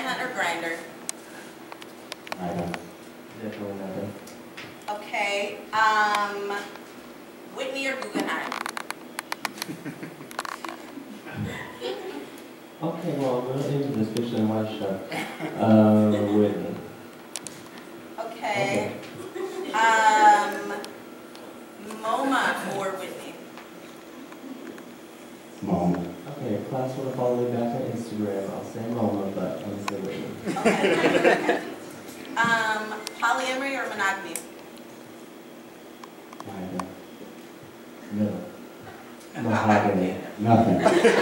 Manhunt or Grindr? Neither. Definitely neither. Okay. Whitney or Guggenheim? Okay, well, I'm really into this fish and white show. Whitney. Okay. MoMA or Whitney? Mom. Okay, if class want to follow me back on Instagram, I'll say MoMA, but I'm gonna say Whitney. Okay. Polyamory or monogamy? Neither. No. Mahogany. Nothing.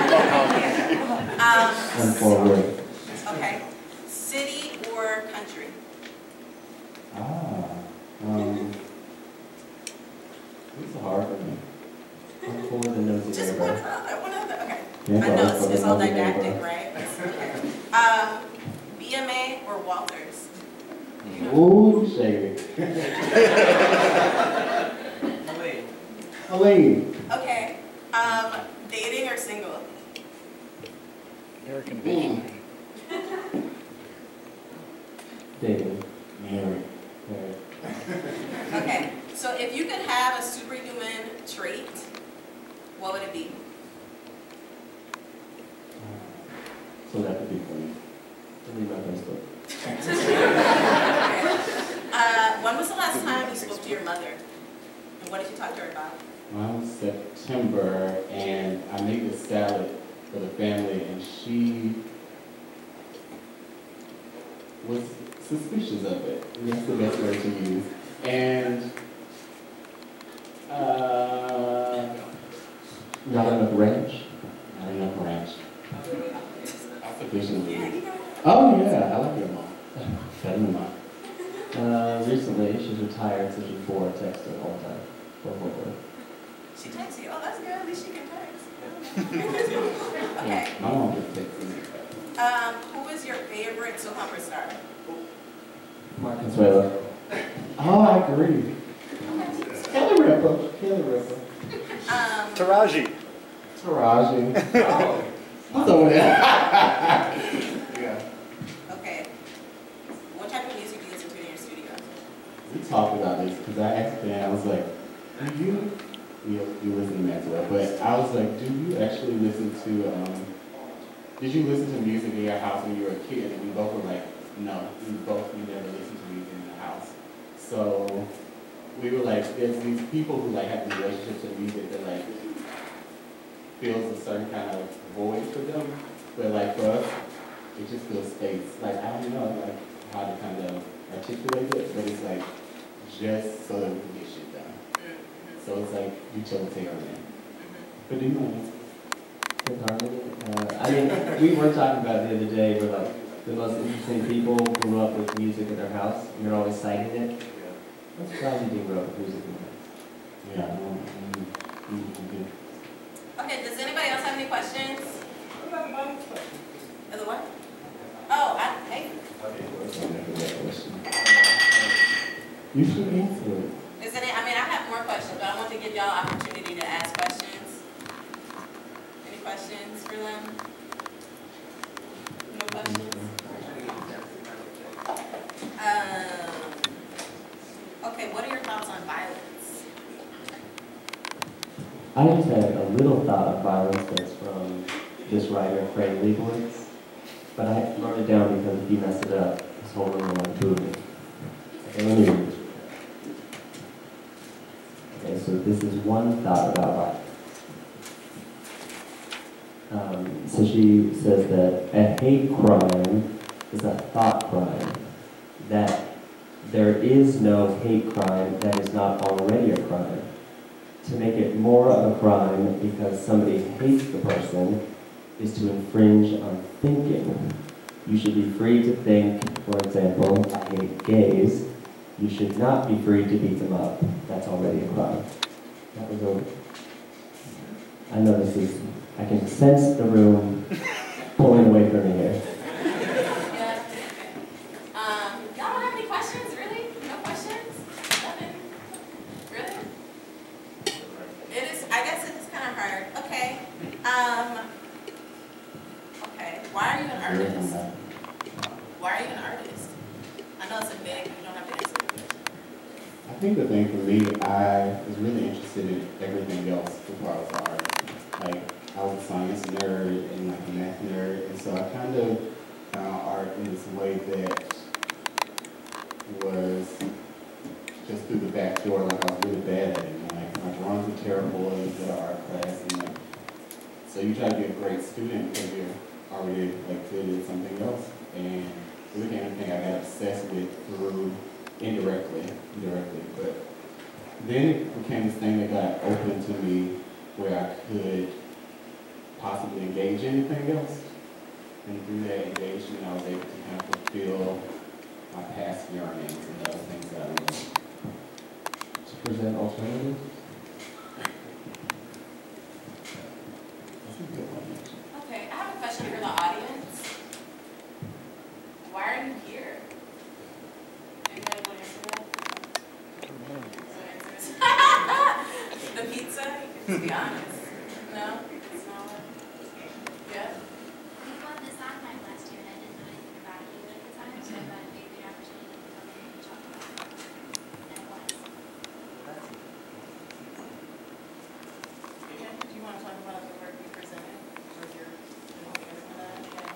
One forward. Okay. City or country? This is hard for me. I'm for the nosy Just neighbor. one other. Okay. Yeah, I know for the it's all nosy didactic, neighbor. right? Okay. BMA or Walters? Ooh, shady. Elaine. Okay. Dating or single? American Vision. Dating. Mary. Married. Okay. So if you could have a superhuman trait, what would it be? So that could be funny. Delete my Facebook. When was the last time you spoke to your mother? And what did you talk to her about? Mine was September, and I made this salad for the family, and she was suspicious of it. That's the best word to use. And Not enough ranch. not enough ranch. Sufficiently. Oh yeah, I like your mom. Tell me mom. Recently, she's retired, so she's bored texting all the time. She texts you. Oh, that's good. At least she can text. Okay. My mom just texted me. Who is your favorite soap opera star? Mark Consuelo. Oh, I agree. Kelly Ripa. Kelly Ripa. Taraji. Taraji. Oh. So yeah. Okay. What type of music do you listen to in your studio? We talked about this because I asked Ben, I was like, do you listen to Maxwell, but I was like, do you actually listen to, did you listen to music in your house when you were a kid? And we both were like, no, we never listened to music in the house. So we were like, there's these people who like have relationships with music that like fills a certain kind of void for them, but like for us, it just fills space. Like I don't know like how to kind of articulate it, but it's like just so that we can get shit done. So it's like utilitarian. But do you know? Fifth Harmony. I mean, we were talking about it the other day, where like the most interesting people grew up with music in their house, and you're always citing it. I'm surprised you didn't grow up with music in your house. Yeah. Okay, does anybody else have any questions? Is it what? Oh, hey. You should answer it. Is it? I mean, I have more questions, but I want to give y'all opportunity to ask questions. Any questions for them? No questions? Okay, what are your thoughts on violence? I just had a little thought of violence that's from this writer, Frank Leibowitz, but I wrote it down because if you mess it up, this whole room will improve it. Okay, let me read this. Okay, so this is one thought about violence. So she says that a hate crime is a thought crime, that there is no hate crime that is not already a crime. To make it more of a crime because somebody hates the person is to infringe on thinking. You should be free to think, for example, I hate gays. You should not be free to beat them up. That's already a crime. That was over. I know this is, I can sense the room pulling away from me here. Yeah. Y'all don't have any questions, really? No questions? Nothing? Really? It is, I guess it is kind of hard. Okay. Okay. Why are you an artist? tell us a bit. You don't have to answer the question. I think the thing for me, I was really interested in everything else before I was an artist. Like, I was a science nerd and like a math nerd, and so I kind of found art in this way that was just through the back door. Like, I was really bad at it. And, like, my drawings were terrible in the art class, and like, so you try to be a great student because you're already like good at something else. And it became a thing I got obsessed with through indirectly. But then it became this thing that got open to me where I could possibly engage in anything else. And through that engagement, I was able to kind of fulfill my past yearnings and other things that I love. To present alternatives? That's a good one. Okay, I have a question for the audience. Why are you here? Anybody want to answer that? The pizza? You can just be honest. No? It's not what? Yeah? We won the Sondheim last year, and I didn't know anything about it either at the time, so I thought it'd be a good opportunity to come in and talk about it. And it was. Yeah, do you want to talk about the work you presented? Or your, that? Yeah.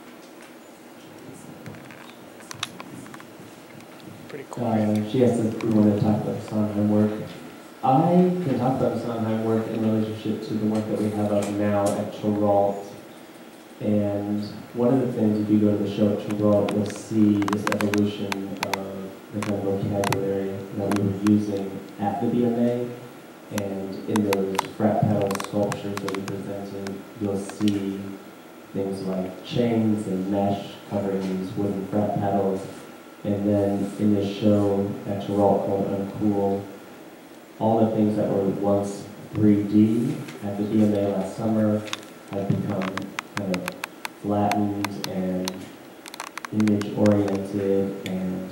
Pretty quiet. She asked if we wanted to talk about the Sondheim work. I can talk about the Sondheim work in relationship to the work that we have up now at Choralt. And one of the things, if you go to the show at Choralt, you'll see this evolution of the kind of vocabulary that we were using at the BMA. And in those frat pedal sculptures that we presented, you'll see things like chains and mesh covering these wooden frat paddles. And then in this show at Choralt called Uncool, all the things that were once 3D at the BMA last summer have become kind of flattened and image-oriented and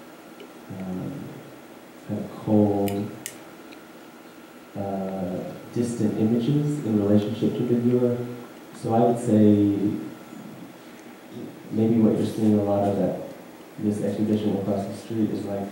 kind of cold, distant images in relationship to the viewer. So I would say maybe what you're seeing a lot of at this exhibition across the street is like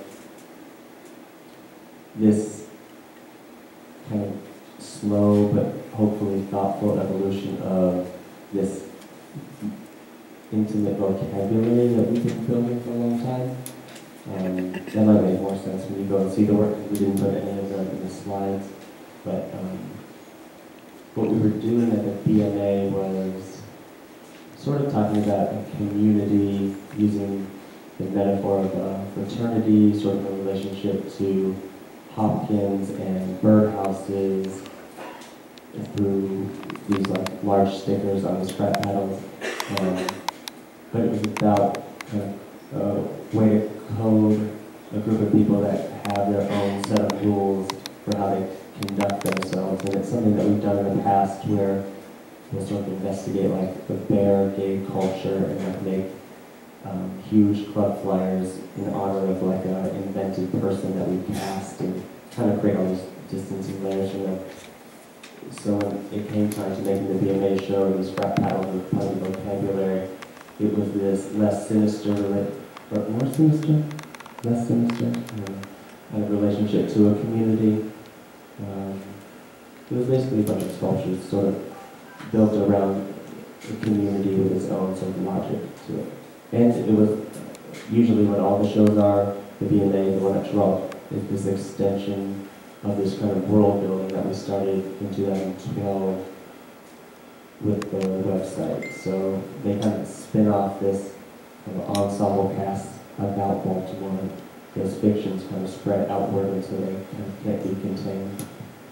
this kind of slow but hopefully thoughtful evolution of this intimate vocabulary that we've been building for a long time. That might make more sense when you go and see the work, because we didn't put any of that in the slides. But what we were doing at the BMA was sort of talking about a community, using the metaphor of a fraternity, sort of in relationship to Hopkins and birdhouses, through these like large stickers on the scrap paddles. But it was about kind of a way to code a group of people that have their own set of rules for how they conduct themselves. And it's something that we've done in the past where we'll sort of investigate like the bear gay culture and like make huge club flyers in honor of like an invented person that we cast and kind of create all these distancing layers, you know. So when it came time to making the BMA show, the scrap paddles with plenty of vocabulary, it was this less sinister, but more sinister? Less sinister? Kind of relationship to a community. It was basically a bunch of sculptures sort of built around a community with its own sort of logic to it. And it was usually when all the shows are, the BMA, the one at Choralt, is this extension of this kind of world building that we started in 2012 with the website. So they kind of spin off this kind of ensemble cast about Baltimore. Those fictions kind of spread outward until they kind of can't be contained.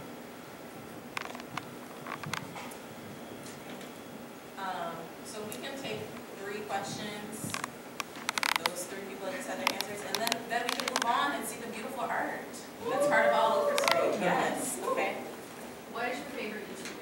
So we can take 3 questions. Those 3 people that just had their answers, and then we can move on and see the beautiful art that's part of all over Street. Yes. Okay. What is your favorite YouTube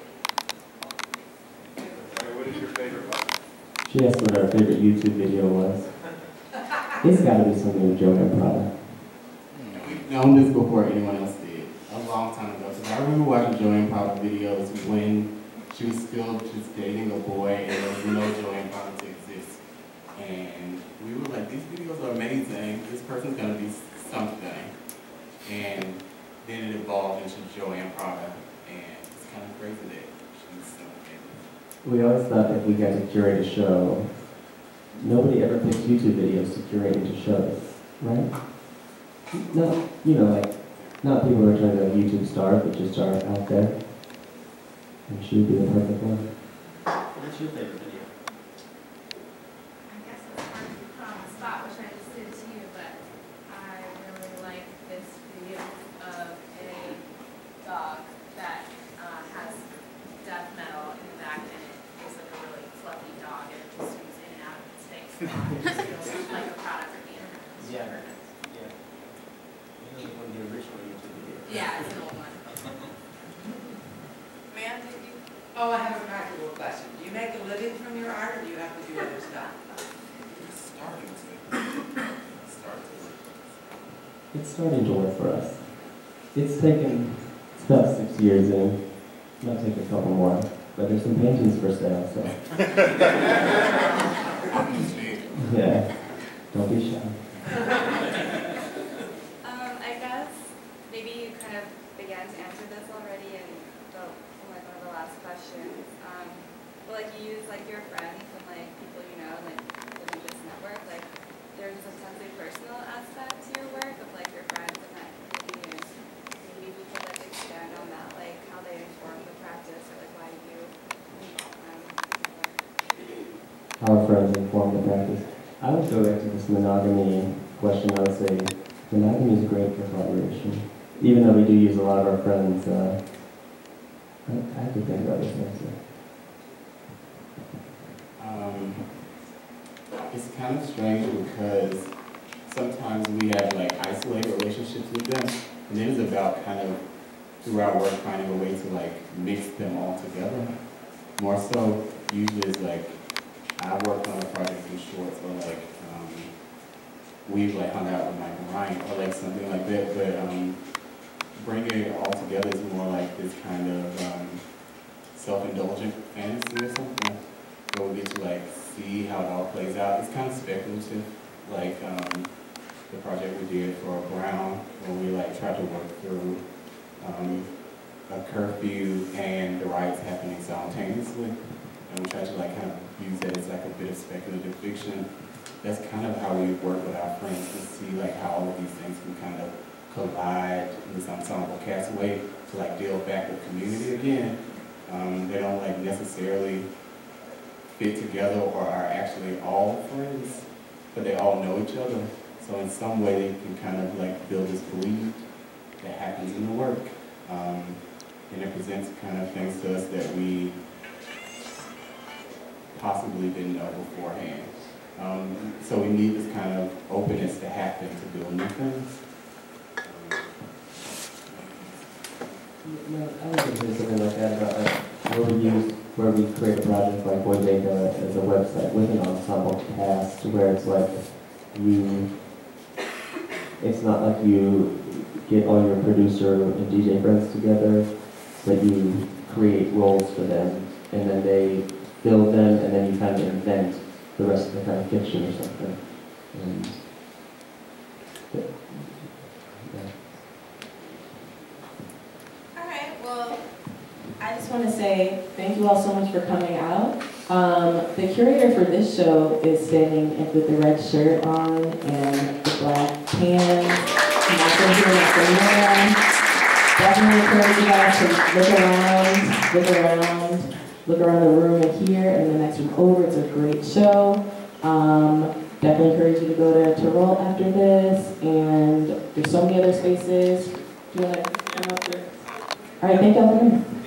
video? What is your favorite one? She asked what our favorite YouTube video was. It's got to be something with Joanne Prada. We've known this before anyone else did, a long time ago. So I remember watching Joanne Prada videos when she was still just dating a boy and there was no Joanne Prada to exist. And we were like, these videos are amazing. This person's gonna be something. And then it evolved into Joanne Prada, and it's kind of crazy that she's so famous. We always thought if we got to curate a show, nobody ever picked YouTube videos to curate into shows, right? No, you know, like, not people who are trying to be YouTube stars, but just are out there. And she would be the perfect one. What's your favorite video? I guess it's hard to put on the spot, which I just did to you, but I really like this video of a dog that has death metal in the back, and it is like a really fluffy dog, and it just moves in and out of its face. It just feels like a product of the internet. It's Yeah. perfect. Yeah. You know, one of the original YouTube videos. Yeah, it's an old one. Ma'am, did you? Oh, I have a practical question. Do you make a living from your art, or do you have to do other stuff? It's starting to work for us. It's about 6 years in. It might take a couple more, but there's some paintings for sale, so. Yeah, don't be shy. I guess maybe you kind of began to answer this already in like one of the last questions. But like you use like your friends and like people you know, like within this network, like there's a intensely personal aspect to your work of like your friends and that community, and maybe we could like expand on that, like how they inform the practice or like why you involve them. How friends inform the practice. I would go back to this monogamy question. I would say monogamy is great for collaboration. Even though we do use a lot of our friends, I have to think about this answer. It's kind of strange because sometimes we have like isolated relationships with them, and then it's about kind of through our work finding a way to like mix them all together. More so, usually it's like I worked on a project in shorts, or like we've like hung out with Mike and Ryan, or like something like that. But bringing it all together is more like this kind of self-indulgent fantasy or something, where we get to like see how it all plays out. It's kind of speculative, like the project we did for Brown, when we like tried to work through a curfew and the riots happening simultaneously, and we tried to like kind of use that as like a bit of speculative fiction. That's kind of how we work with our friends, to see like how all of these things can kind of collide in this ensemble cast way to like deal back with community again. They don't like necessarily fit together or are actually all friends, but they all know each other. So in some way they can kind of like build this belief that happens in the work. And it presents kind of things to us that we possibly didn't know beforehand. So we need this kind of openness to happen to build new things. No, I was going to say something like that about like where we create a project like Bodega as a website with an ensemble cast, where it's like it's not like you get all your producer and DJ friends together, but you create roles for them, and then they fill them, and then you kind of invent the rest of the kind of fiction or something. And, yeah. All right, well, I just want to say thank you all so much for coming out. The curator for this show is standing with the red shirt on and the black pants. Not from here, not from there. Definitely encourage you guys to look around the room and here and the next room over. It's a great show. Definitely encourage you to go to Tyrol after this, and there's so many other spaces. Do you want to come up here? All right, thank y'all for coming.